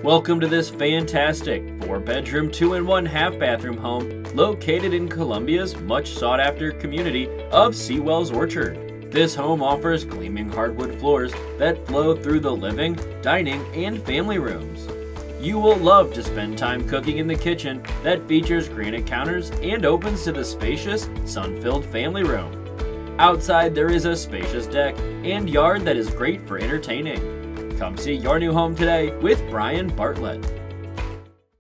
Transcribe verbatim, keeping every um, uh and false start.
Welcome to this fantastic four bedroom, two in one half bathroom home located in Columbia's much sought after community of Sewell's Orchard. This home offers gleaming hardwood floors that flow through the living, dining, and family rooms. You will love to spend time cooking in the kitchen that features granite counters and opens to the spacious, sun-filled family room. Outside there is a spacious deck and yard that is great for entertaining. Come see your new home today with Bryan Bartlett.